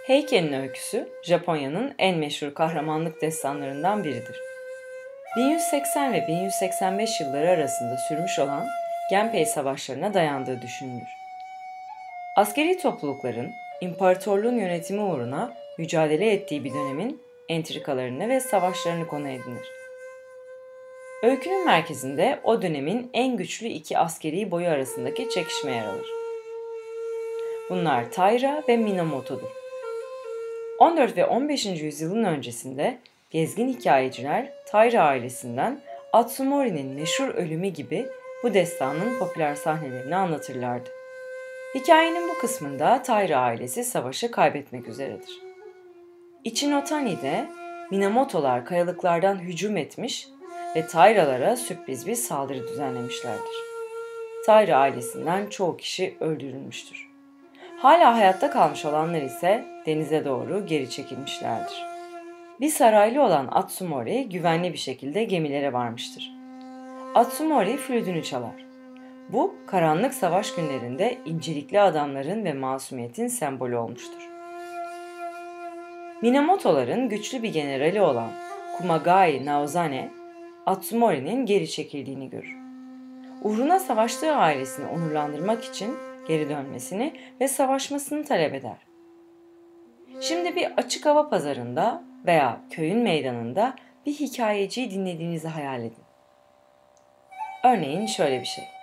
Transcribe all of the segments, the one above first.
Heiken'in öyküsü, Japonya'nın en meşhur kahramanlık destanlarından biridir. 1180 ve 1185 yılları arasında sürmüş olan Genpei savaşlarına dayandığı düşünülür. Askeri toplulukların imparatorluğun yönetimi uğruna mücadele ettiği bir dönemin entrikalarını ve savaşlarını konu edinir. Öykünün merkezinde o dönemin en güçlü iki askeri boyu arasındaki çekişme yer alır. Bunlar Taira ve Minamoto'dur. 14 ve 15. yüzyılın öncesinde gezgin hikayeciler Taira ailesinden Atsumori'nin meşhur ölümü gibi bu destanın popüler sahnelerini anlatırlardı. Hikayenin bu kısmında Taira ailesi savaşı kaybetmek üzeredir. Ichinotani'de Minamoto'lar kayalıklardan hücum etmiş ve Taira'lara sürpriz bir saldırı düzenlemişlerdir. Taira ailesinden çoğu kişi öldürülmüştür. Hala hayatta kalmış olanlar ise denize doğru geri çekilmişlerdir. Bir saraylı olan Atsumori güvenli bir şekilde gemilere varmıştır. Atsumori flütünü çalar. Bu, karanlık savaş günlerinde incelikli adamların ve masumiyetin sembolü olmuştur. Minamoto'ların güçlü bir generali olan Kumagai Naozane, Atsumori'nin geri çekildiğini görür. Uğruna savaştığı ailesini onurlandırmak için geri dönmesini ve savaşmasını talep eder. Şimdi bir açık hava pazarında veya köyün meydanında bir hikayeciyi dinlediğinizi hayal edin. Örneğin şöyle bir şey.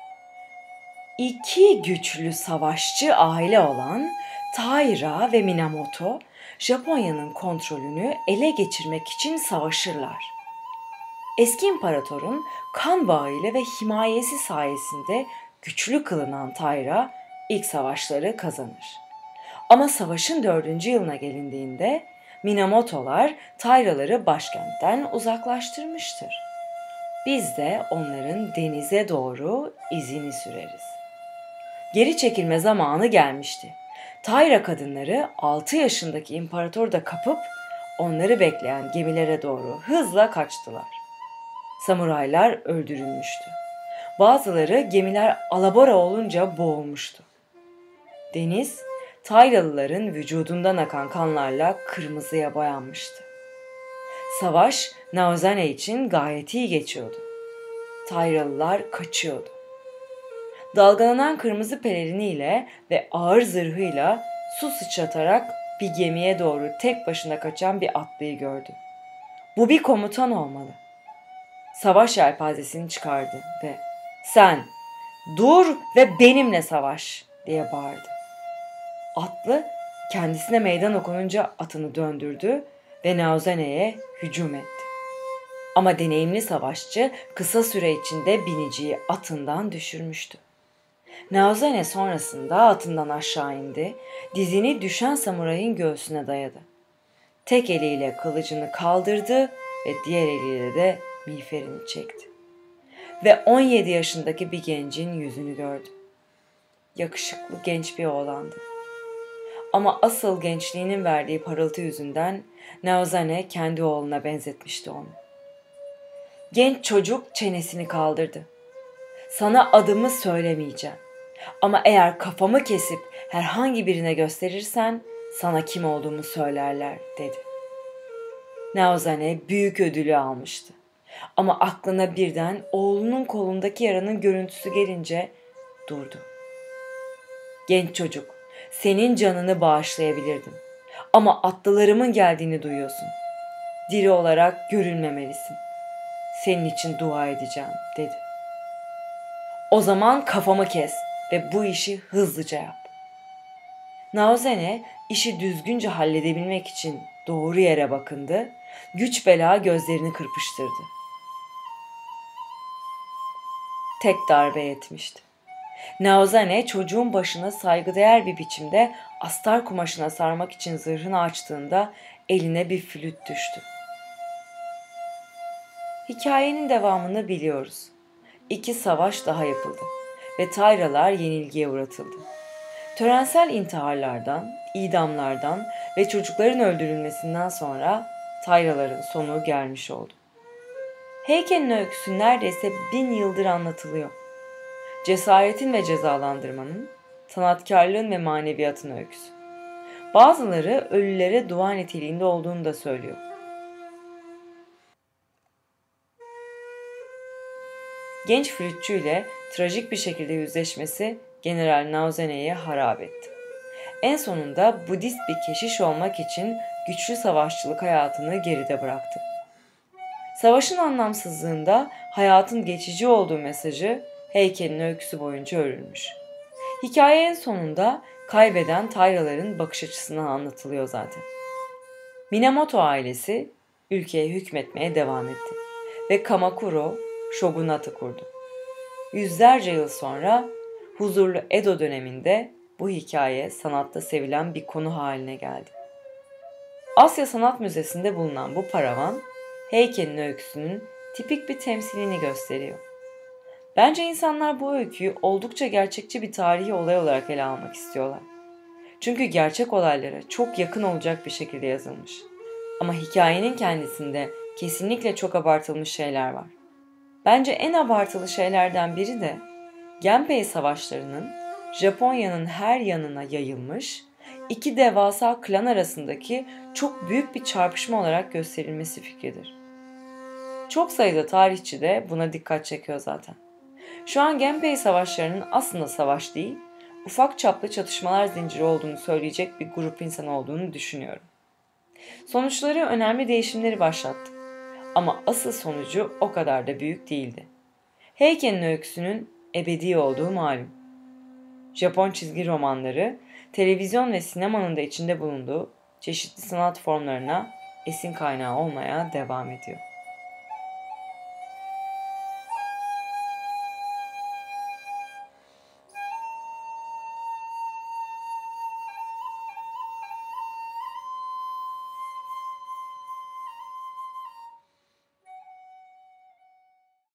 İki güçlü savaşçı aile olan Taira ve Minamoto, Japonya'nın kontrolünü ele geçirmek için savaşırlar. Eski imparatorun kan bağıyla ve himayesi sayesinde güçlü kılınan Taira ilk savaşları kazanır. Ama savaşın 4. yılına gelindiğinde Minamoto'lar Taira'ları başkentten uzaklaştırmıştır. Biz de onların denize doğru izini süreriz. Geri çekilme zamanı gelmişti. Taira kadınları 6 yaşındaki imparatoru da kapıp onları bekleyen gemilere doğru hızla kaçtılar. Samuraylar öldürülmüştü. Bazıları gemiler alabora olunca boğulmuştu. Deniz, Tairalıların vücudundan akan kanlarla kırmızıya boyanmıştı. Savaş, Naozane için gayet iyi geçiyordu. Tairalılar kaçıyordu. Dalgalanan kırmızı peleriniyle ve ağır zırhıyla su sıçratarak bir gemiye doğru tek başına kaçan bir atlıyı gördü. Bu bir komutan olmalı. Savaş yelpazesini çıkardı ve "Sen dur ve benimle savaş!" diye bağırdı. Atlı kendisine meydan okununca atını döndürdü ve Naozane'ye hücum etti. Ama deneyimli savaşçı kısa süre içinde biniciyi atından düşürmüştü. Naozane sonrasında atından aşağı indi, dizini düşen samurayın göğsüne dayadı. Tek eliyle kılıcını kaldırdı ve diğer eliyle de miğferini çekti. Ve 17 yaşındaki bir gencin yüzünü gördü. Yakışıklı genç bir oğlandı. Ama asıl gençliğinin verdiği parıltı yüzünden Naozane kendi oğluna benzetmişti onu. Genç çocuk çenesini kaldırdı. "Sana adımı söylemeyeceğim. Ama eğer kafamı kesip herhangi birine gösterirsen sana kim olduğumu söylerler," dedi. Naozane büyük ödülü almıştı. Ama aklına birden oğlunun kolundaki yaranın görüntüsü gelince durdu. "Genç çocuk, senin canını bağışlayabilirdim. Ama atlılarımın geldiğini duyuyorsun. Diri olarak görülmemelisin. Senin için dua edeceğim," dedi. "O zaman kafamı kes ve bu işi hızlıca yap." Naozane işi düzgünce halledebilmek için doğru yere bakındı, güç bela gözlerini kırpıştırdı. Tek darbe yetmişti. Naozane çocuğun başına saygıdeğer bir biçimde astar kumaşına sarmak için zırhını açtığında eline bir flüt düştü. Hikayenin devamını biliyoruz. 2 savaş daha yapıldı ve Tairalar yenilgiye uğratıldı. Törensel intiharlardan, idamlardan ve çocukların öldürülmesinden sonra Tairaların sonu gelmiş oldu. Heiken'in öyküsü neredeyse 1000 yıldır anlatılıyor. Cesaretin ve cezalandırmanın, sanatkarlığın ve maneviyatın öyküsü. Bazıları ölülere dua niteliğinde olduğunu da söylüyor. Genç flütçüyle trajik bir şekilde yüzleşmesi General Nauzene'yi harap etti. En sonunda Budist bir keşiş olmak için güçlü savaşçılık hayatını geride bıraktı. Savaşın anlamsızlığında hayatın geçici olduğu mesajı heykelin öyküsü boyunca örülmüş. Hikaye en sonunda kaybeden Tairaların bakış açısından anlatılıyor zaten. Minamoto ailesi ülkeye hükmetmeye devam etti ve Kamakura shogunatı kurdu. Yüzlerce yıl sonra huzurlu Edo döneminde bu hikaye sanatta sevilen bir konu haline geldi. Asya Sanat Müzesi'nde bulunan bu paravan, heykelin öyküsünün tipik bir temsilini gösteriyor. Bence insanlar bu öyküyü oldukça gerçekçi bir tarihi olay olarak ele almak istiyorlar. Çünkü gerçek olaylara çok yakın olacak bir şekilde yazılmış. Ama hikayenin kendisinde kesinlikle çok abartılmış şeyler var. Bence en abartılı şeylerden biri de Genpei savaşlarının Japonya'nın her yanına yayılmış, iki devasa klan arasındaki çok büyük bir çarpışma olarak gösterilmesi fikridir. Çok sayıda tarihçi de buna dikkat çekiyor zaten. Şu an Genpei savaşlarının aslında savaş değil, ufak çaplı çatışmalar zinciri olduğunu söyleyecek bir grup insan olduğunu düşünüyorum. Sonuçları önemli değişimleri başlattı. Ama asıl sonucu o kadar da büyük değildi. Heykelin öyküsünün ebedi olduğu malum. Japon çizgi romanları, televizyon ve sinemanın da içinde bulunduğu çeşitli sanat formlarına esin kaynağı olmaya devam ediyor.